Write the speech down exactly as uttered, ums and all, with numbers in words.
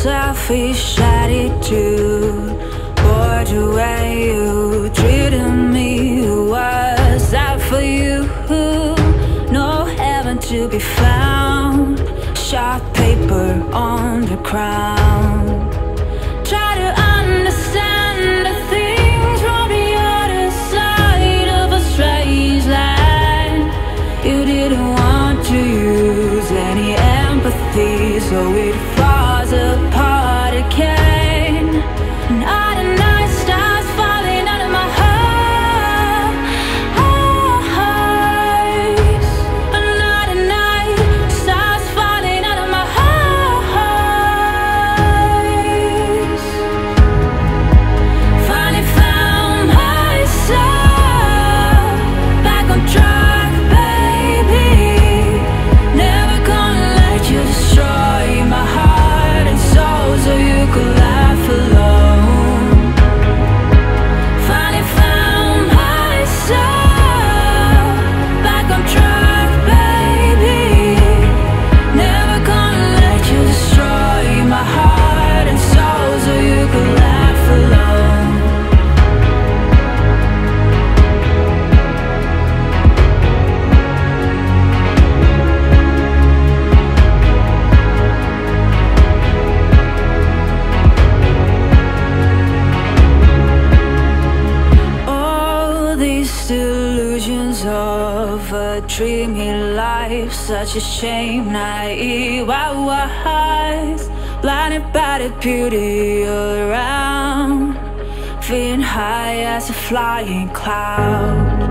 selfish attitude. Boy, the way you treated me, was that for you? No heaven to be found, sharp paper on the crown. Try to understand the things from the other side of a strange land. You didn't want to use any empathy, so it falls apart again. And all the night stars falling out of my heart. Another night stars falling out of my heart. Finally found myself back on track, baby. Never gonna let you destroy my heart and soul so you could laugh alone. Finally found myself back on track, baby. Never gonna let you destroy my heart and soul so you could laugh alone. All these delusions of a dreamy life, such a shame, naive eyes, blinded by the beauty around, feeling high as a flying cloud.